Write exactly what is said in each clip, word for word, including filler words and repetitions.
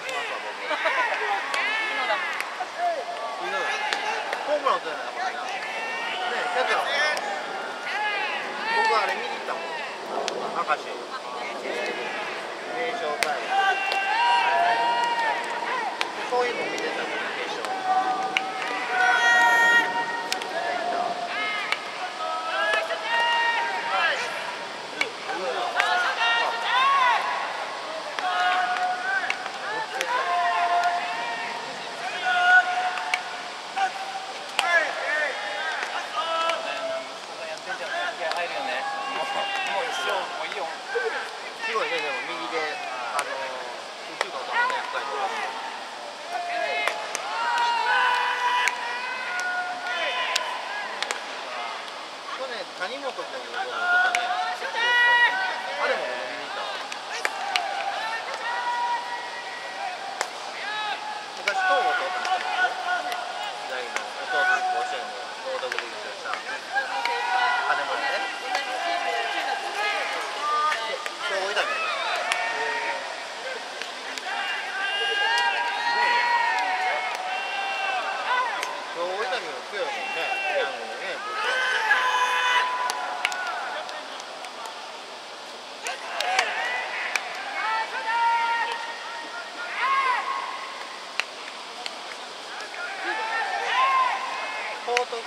しますわ、僕。いいのだ。ホームラン打ってないな、これな。ねえ、キャッチャー。僕はあれ見に行ったもん。明石。名称会。そういうの見てたもん、決勝。すごいね、でも右で、あの、宇宙の球ね、深いところ。去年、谷本君のとこね、あれも見に行ったわ。昔、東郷とおったんですよ。左のお父さん甲子園で大道具で優勝した金村ね。兵庫痛みね。兵庫痛みも強いもんね。ヤングのね、ぶっちゃポート堺とか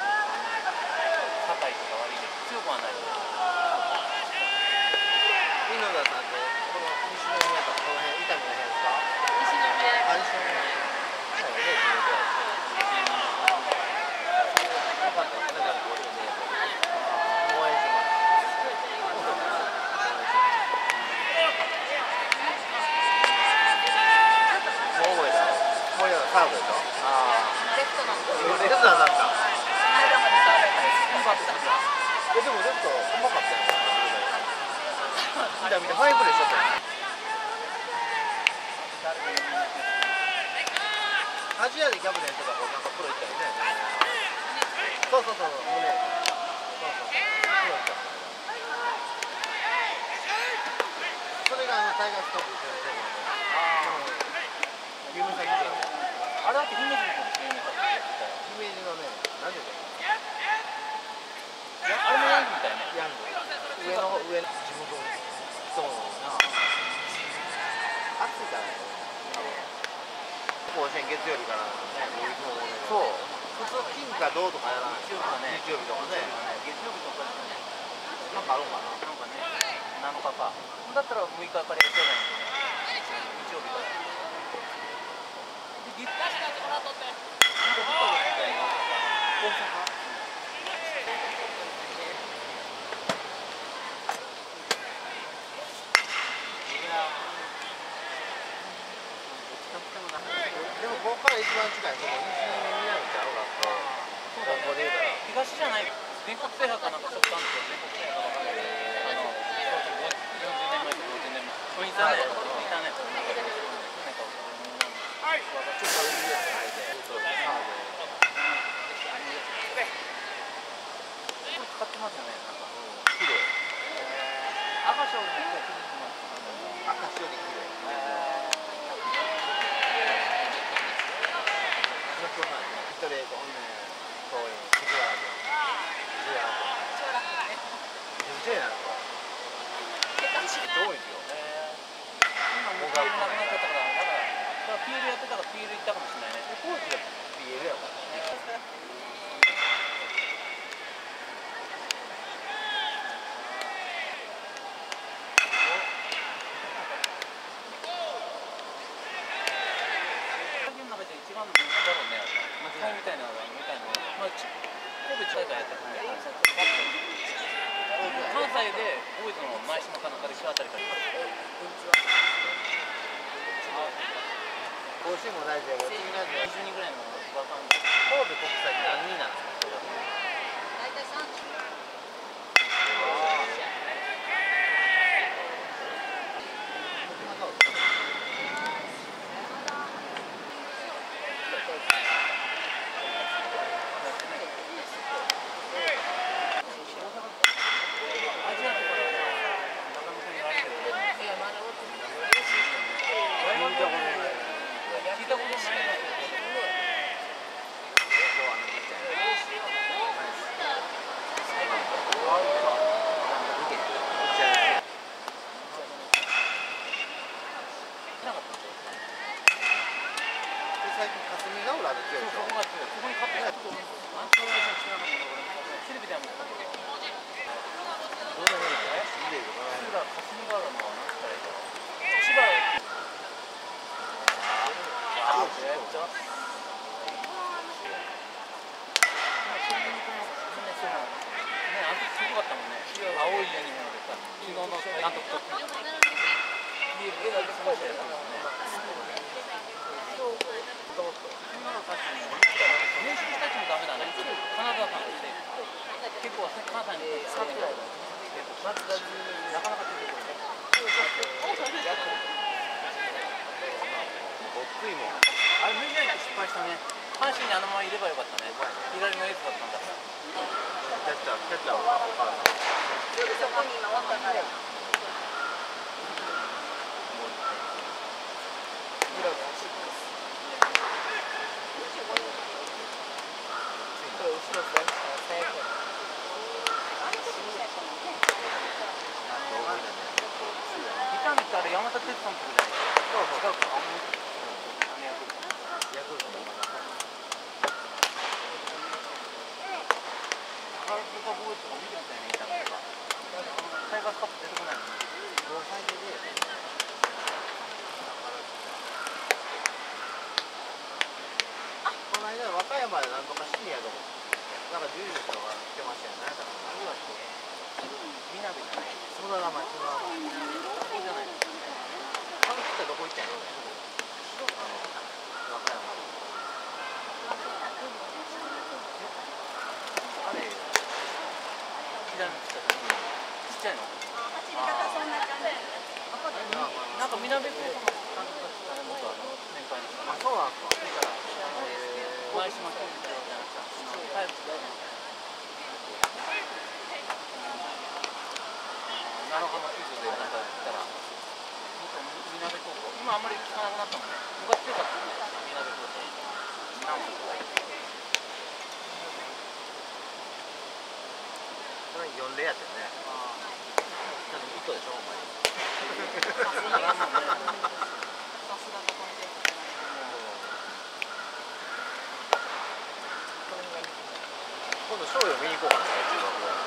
悪いけど強くはない。猪田さんとこの西宮とかこの辺伊丹の辺ですか？西宮。あ、西宮。そうね、地元やし。よかったですね、でもこういうの応援します。もう覚えた？もうやだ、カーブでしょ？ああ。レフトなんだ。レフトなんだ。え、でもレフトうまかったよ。見た見た、ファインプレーしちゃったよ。アジアでキャプテンとかこうなんかプロ行ったよね。そうそうそう、胸。そうそう。それがあのタイガーストップ一緒に出てるので。ああ。有名な人だよ。あれだって姫路の姫路のね、何でだよ。あれもヤングみたいね。ヤング。上の上の地元。そうな。暑いからね。甲子園月曜日からね、そう。普通金か銅とかやらない。日曜日とかね。月曜日とかね。なんかあるんかな。なんかね。なのかか。だったらむいかからやってないんで。日曜日から。月曜日からとって。なんかどこでみたいな。大阪。でもここから一番近いところ西宮みたいなのがそうだね。東じゃない。全国制覇かなんかちょっとあるんですよ。全国制覇か分かんないけど、あのよんじゅうねんまえとごじゅうねんまえ。インターネット、インターネットなんかはい。ちょっといいやつ入って、そうです。カード。使ってますよね。なんか綺麗。赤勝利も気にします。赤勝利綺麗。ストレート、そういう藤原君、藤原君。めちゃめちゃええな。多いですよ。今もうピーエルなくなっちゃったから、だからピーエルやってたからピーエル行ったかもしれないね。当時がピーエルやからね。一番のだろうね。間違いみたいなのがみたいなのが、まあ神戸近いからやったらね。関西で大分の前島かなんかでしあたりから。こんにちは。甲子園も大事やけど、次のやつはにじゅうにんぐらいの若者。神戸国際って何人なんですか？大体さんじゅう。 ナウラで強いでしょ。 そこが強い。ここに勝ってないと。アントライズの違うの俺テレビでは見たけど。 どうでもいいから見てるか千葉霞ヶ浦の何つったらいいかな。千葉。ああ、めっちゃ。ね、あの時すごかったもんね。青いユニフォームでさ、昨日の監督と。ビールで過ごしてたんですね。練習したちもダメだね。金沢さんとして結構関西に使ってない。なかなか出てくるね。 ごっついもん。 あれ無理やり失敗したね。阪神にあのままいればよかったね。左のエースだったんだから。 キャッチャーキャッチャーはすぐそこに今おったから。 見たんってあれ山田哲人のとこじゃないですか。そうそう。違うか。 ヤクルトの今だ。 カープカボーイとか見てみたいね、見たのとか。タイガースカップ出てこないのに。 もう最低で。この間和歌山でなんとかシニアとかなんかじゅうじの人が来てましたよね。だから。 みなべじゃない。 その名前その名前。 そこじゃない。 あの人はどこ行ったんやろね。あの和歌山。あれ。 左のちっちゃいの。 走り方そんな感じ。 なんかみなべ高校の監督だったね、元あの先輩の人。 あ、そうなんですか。 だから前島健太郎じゃなくて、タイプだよね。奈良浜球場でなんかやったら、元みなべ高校、今あんまり聞かなくなったもんね。昔強かったもんね、みなべ高校。なんかそれ四例やってるね。ちょっと糸でしょ、お前。 さすがだと感じ。 今度ショーよ見に行こうかな、中学校。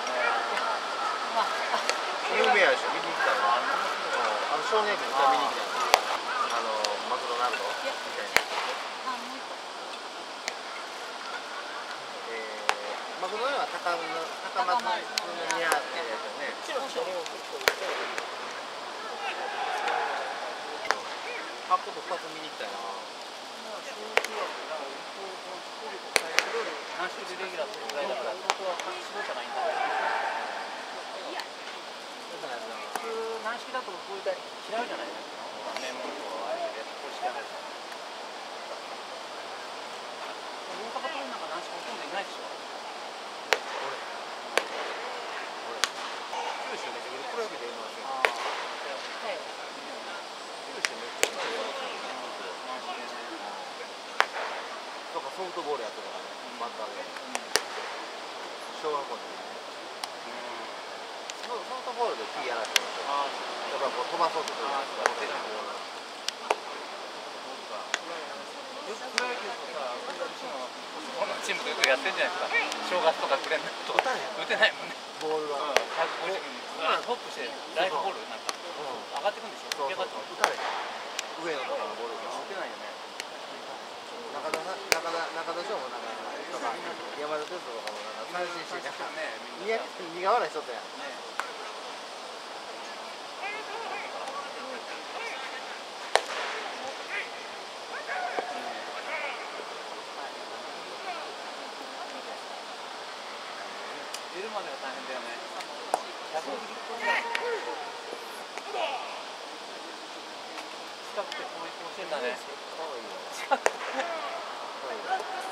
有名やでしょ、見に行きたいな。あの少年野球見に行きたいな。あのマクドナルドみたいな。えー、マクドナルドは高高松にあってるやつよね。箱とふたつ見に行きたいな。 何種類レギュラーってぐらいだから、本当は絞ったらいいんだけど。普通軟式だとこういう嫌うじゃないですか。名門とああいうやつこうしてやる。大阪桐蔭なんか軟式ほとんどいないでしょ。 俺俺九州めっちゃプロ野球で言いますよ。 ああ、 九州めっちゃプロ野球で言いますよ。とかソフトボールやってたからね、バッターで。小学校の時にね。ソフトボールで T やらせてますよ。 ああ、 やっぱこう飛ばそうとする。 ああ、そうだね。よくプロ野球とさ、このチームとよくやってるじゃないですか。正月とかくれんのと。 打たない打てないもんね。 ボールが。 うん、ひゃくごじゅうトップしてライフボールなんか上がってくんでしょ。 そうそうそう。打たない。上のところのボールが。 打てないよね。 中田さん、中田、中田翔もなんか、とか、山田哲人とかもなんか三振して、なんか、苦苦笑いしとったやん。 出るまでが大変だよね。ひゃくごじゅっぽんぐらい。近くてこういう甲子園だね。 かわいいよ。 近くて。 かわいいよ。